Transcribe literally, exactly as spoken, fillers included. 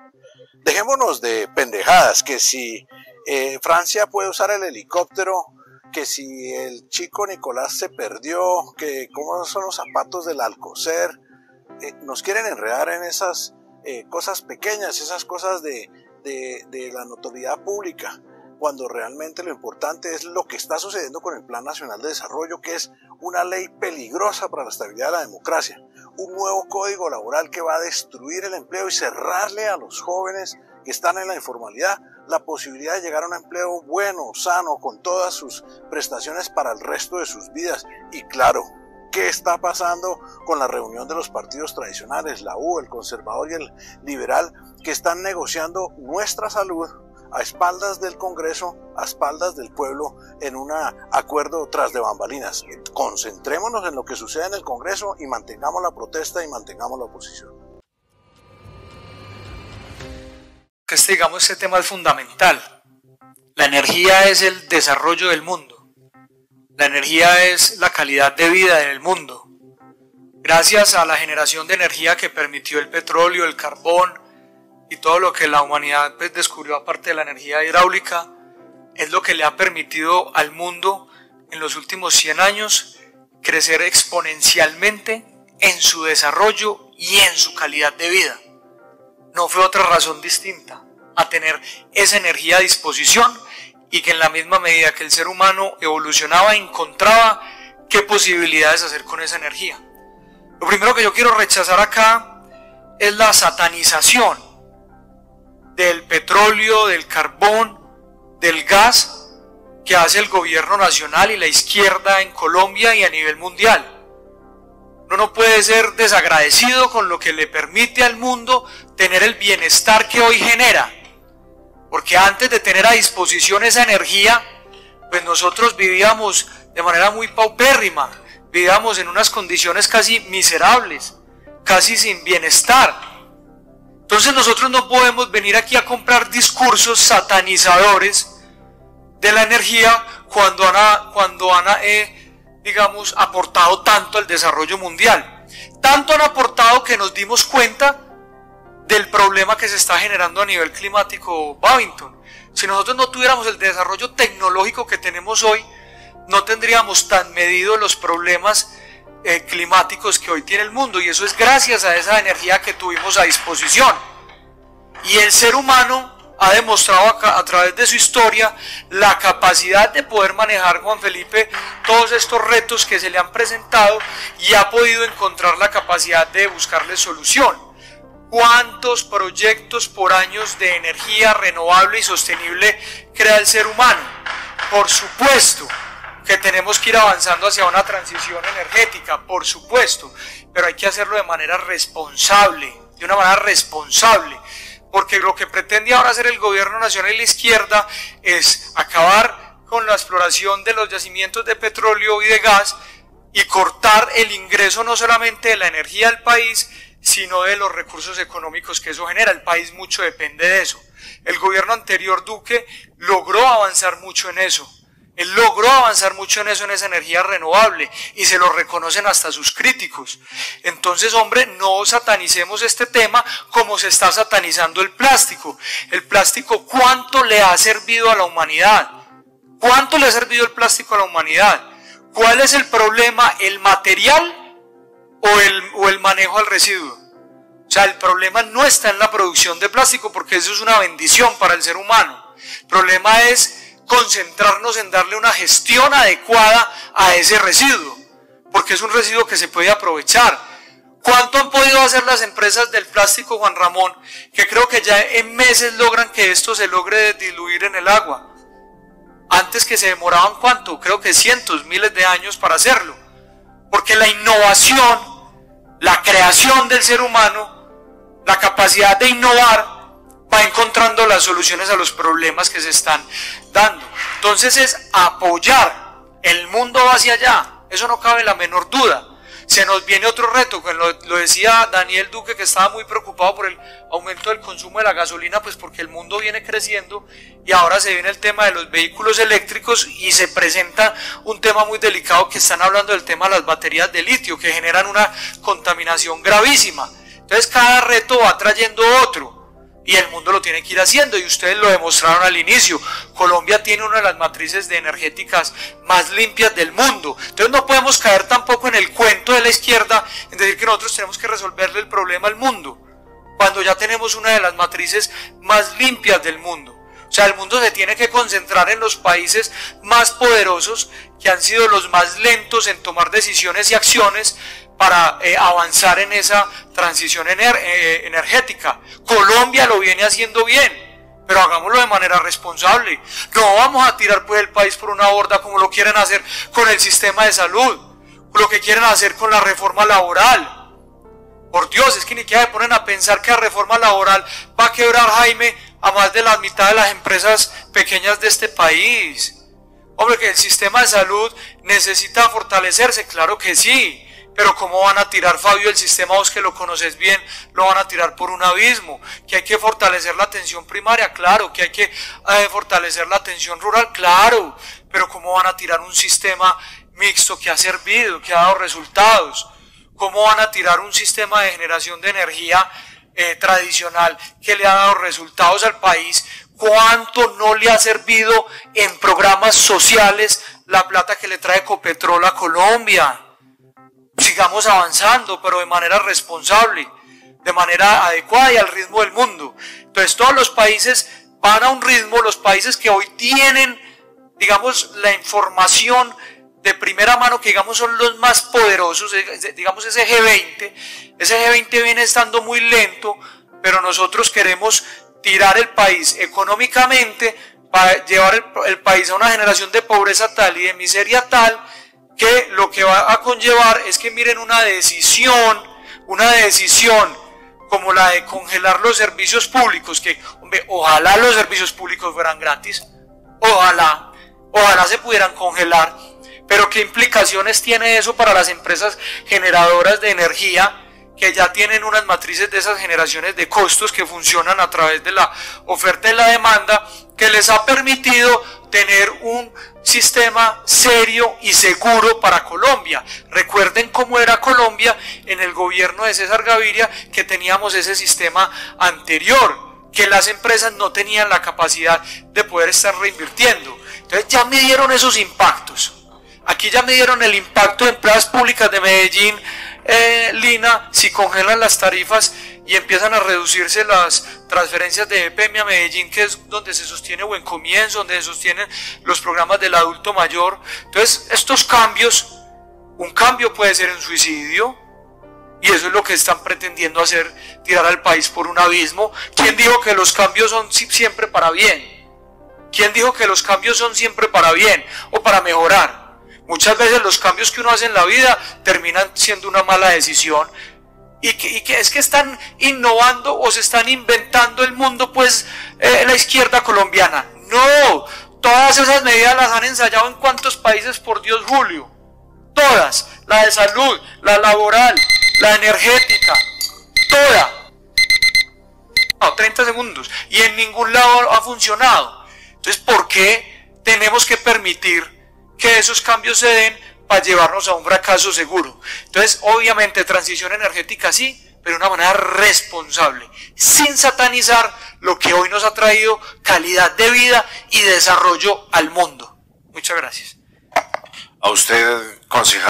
Dejémonos de pendejadas, que si eh, Francia puede usar el helicóptero, que si el chico Nicolás se perdió, que cómo son los zapatos del Alcocer, eh, nos quieren enredar en esas eh, cosas pequeñas, esas cosas de, de, de la notoriedad pública, cuando realmente lo importante es lo que está sucediendo con el Plan Nacional de Desarrollo, que es una ley peligrosa para la estabilidad de la democracia, un nuevo código laboral que va a destruir el empleo y cerrarle a los jóvenes que están en la informalidad la posibilidad de llegar a un empleo bueno, sano, con todas sus prestaciones para el resto de sus vidas. Y claro, ¿qué está pasando con la reunión de los partidos tradicionales, la U, el conservador y el liberal, que están negociando nuestra salud a espaldas del Congreso, a espaldas del pueblo, en un acuerdo tras de bambalinas? Concentrémonos en lo que sucede en el Congreso y mantengamos la protesta y mantengamos la oposición. Este, digamos, este tema es fundamental. La energía es el desarrollo del mundo. La energía es la calidad de vida en el mundo. Gracias a la generación de energía que permitió el petróleo, el carbón, y todo lo que la humanidad pues, descubrió aparte de la energía hidráulica, es lo que le ha permitido al mundo en los últimos cien años crecer exponencialmente en su desarrollo y en su calidad de vida. No fue otra razón distinta a tener esa energía a disposición, y que en la misma medida que el ser humano evolucionaba, encontraba qué posibilidades hacer con esa energía. Lo primero que yo quiero rechazar acá es la satanización del petróleo, del carbón, del gas que hace el gobierno nacional y la izquierda en Colombia y a nivel mundial. Uno no puede ser desagradecido con lo que le permite al mundo tener el bienestar que hoy genera, porque antes de tener a disposición esa energía, pues nosotros vivíamos de manera muy paupérrima, vivíamos en unas condiciones casi miserables, casi sin bienestar. Entonces nosotros no podemos venir aquí a comprar discursos satanizadores de la energía cuando han, cuando han eh, digamos, aportado tanto al desarrollo mundial. Tanto han aportado que nos dimos cuenta del problema que se está generando a nivel climático, Babington. Si nosotros no tuviéramos el desarrollo tecnológico que tenemos hoy, no tendríamos tan medidos los problemas Eh, climáticos que hoy tiene el mundo, y eso es gracias a esa energía que tuvimos a disposición. Y el ser humano ha demostrado a, a través de su historia la capacidad de poder manejar, Juan Felipe, todos estos retos que se le han presentado, y ha podido encontrar la capacidad de buscarle solución. ¿Cuántos proyectos por años de energía renovable y sostenible crea el ser humano? Por supuesto que tenemos que ir avanzando hacia una transición energética, por supuesto, pero hay que hacerlo de manera responsable, de una manera responsable, porque lo que pretende ahora hacer el gobierno nacional y la izquierda es acabar con la exploración de los yacimientos de petróleo y de gas y cortar el ingreso no solamente de la energía del país, sino de los recursos económicos que eso genera. El país mucho depende de eso. El gobierno anterior, Duque, logró avanzar mucho en eso. Él logró avanzar mucho en eso, en esa energía renovable, y se lo reconocen hasta sus críticos. Entonces, hombre, no satanicemos este tema como se está satanizando el plástico. El plástico, ¿cuánto le ha servido a la humanidad? ¿Cuánto le ha servido el plástico a la humanidad? ¿Cuál es el problema? ¿El material o el, o el manejo al residuo? O sea, el problema no está en la producción de plástico, porque eso es una bendición para el ser humano. El problema es concentrarnos en darle una gestión adecuada a ese residuo, porque es un residuo que se puede aprovechar. ¿Cuánto han podido hacer las empresas del plástico, Juan Ramón? Que creo que ya en meses logran que esto se logre diluir en el agua. Antes que se demoraban, ¿cuánto? Creo que cientos, miles de años para hacerlo. Porque la innovación, la creación del ser humano, la capacidad de innovar, va encontrando las soluciones a los problemas que se están dando. Entonces es apoyar, el mundo va hacia allá, eso no cabe la menor duda. Se nos viene otro reto, que lo, lo decía Daniel Duque, que estaba muy preocupado por el aumento del consumo de la gasolina, pues porque el mundo viene creciendo, y ahora se viene el tema de los vehículos eléctricos, y se presenta un tema muy delicado, que están hablando del tema de las baterías de litio, que generan una contaminación gravísima. Entonces cada reto va trayendo otro. Y el mundo lo tiene que ir haciendo, y ustedes lo demostraron al inicio. Colombia tiene una de las matrices de energéticas más limpias del mundo. Entonces no podemos caer tampoco en el cuento de la izquierda en decir que nosotros tenemos que resolverle el problema al mundo, cuando ya tenemos una de las matrices más limpias del mundo. O sea, el mundo se tiene que concentrar en los países más poderosos, que han sido los más lentos en tomar decisiones y acciones para eh, avanzar en esa transición ener eh, energética. Colombia lo viene haciendo bien, pero hagámoslo de manera responsable. No vamos a tirar pues el país por una borda como lo quieren hacer con el sistema de salud, lo que quieren hacer con la reforma laboral. Por Dios, es que ni siquiera se ponen a pensar que la reforma laboral va a quebrar, Jaime, a más de la mitad de las empresas pequeñas de este país. Hombre, que el sistema de salud necesita fortalecerse, claro que sí. Pero ¿cómo van a tirar, Fabio, el sistema, vos que lo conoces bien, lo van a tirar por un abismo? Que hay que fortalecer la atención primaria, claro. Que hay que eh, fortalecer la atención rural, claro. Pero ¿cómo van a tirar un sistema mixto que ha servido, que ha dado resultados? ¿Cómo van a tirar un sistema de generación de energía eh, tradicional que le ha dado resultados al país? ¿Cuánto no le ha servido en programas sociales la plata que le trae Ecopetrol a Colombia? Sigamos avanzando, pero de manera responsable, de manera adecuada y al ritmo del mundo. Entonces todos los países van a un ritmo, los países que hoy tienen, digamos, la información de primera mano, que digamos son los más poderosos, digamos ese G veinte, ese G veinte viene estando muy lento, pero nosotros queremos tirar el país económicamente para llevar el, el país a una generación de pobreza tal y de miseria tal, que lo que va a conllevar es que miren una decisión, una decisión como la de congelar los servicios públicos, que hombre, ojalá los servicios públicos fueran gratis, ojalá, ojalá se pudieran congelar, pero ¿qué implicaciones tiene eso para las empresas generadoras de energía, que ya tienen unas matrices de esas generaciones de costos que funcionan a través de la oferta y la demanda, que les ha permitido tener un sistema serio y seguro para Colombia? Recuerden cómo era Colombia en el gobierno de César Gaviria, que teníamos ese sistema anterior, que las empresas no tenían la capacidad de poder estar reinvirtiendo. Entonces ya midieron esos impactos. Aquí ya midieron el impacto de empresas públicas de Medellín, eh, Lina, si congelan las tarifas y empiezan a reducirse las transferencias de E P M a Medellín, que es donde se sostiene Buen Comienzo, donde se sostienen los programas del adulto mayor. Entonces, estos cambios, un cambio puede ser un suicidio, y eso es lo que están pretendiendo hacer, tirar al país por un abismo. ¿Quién dijo que los cambios son siempre para bien? ¿Quién dijo que los cambios son siempre para bien o para mejorar? Muchas veces los cambios que uno hace en la vida terminan siendo una mala decisión, y que, y que es que están innovando o se están inventando el mundo, pues eh, la izquierda colombiana. No, todas esas medidas las han ensayado en cuántos países, por Dios, Julio. Todas, la de salud, la laboral, la energética, toda. No, treinta segundos, y en ningún lado ha funcionado. Entonces, ¿por qué tenemos que permitir que esos cambios se den para llevarnos a un fracaso seguro? Entonces, obviamente, transición energética sí, pero de una manera responsable, sin satanizar lo que hoy nos ha traído calidad de vida y desarrollo al mundo. Muchas gracias. A usted, concejal.